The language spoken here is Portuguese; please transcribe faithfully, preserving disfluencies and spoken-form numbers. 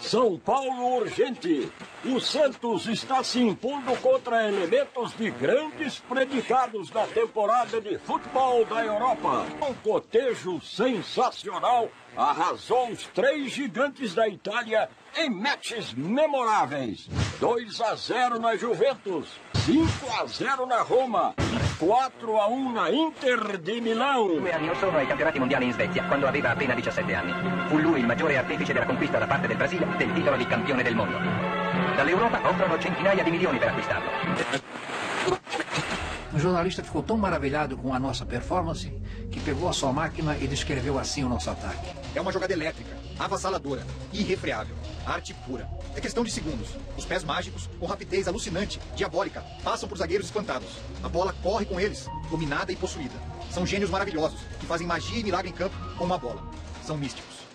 São Paulo urgente. O Santos está se impondo contra elementos de grandes predicados da temporada de futebol da Europa. Um cotejo sensacional arrasou os três gigantes da Itália em matches memoráveis. dois a zero na Juventus, cinco a zero na Roma, quattro a uno na Inter di Milão. Due anni or sono ai campionati mondiali in Svezia, quando aveva appena diciassette anni. Fu lui il maggiore artefice della conquista da parte del Brasile del titolo di campione del mondo. Dall'Europa offrono centinaia di milioni per acquistarlo. O jornalista ficou tão maravilhado com a nossa performance que pegou a sua máquina e descreveu assim o nosso ataque. É uma jogada elétrica, avassaladora, irrefreável, arte pura. É questão de segundos. Os pés mágicos, com rapidez alucinante, diabólica, passam por zagueiros espantados. A bola corre com eles, dominada e possuída. São gênios maravilhosos, que fazem magia e milagre em campo com uma bola. São místicos.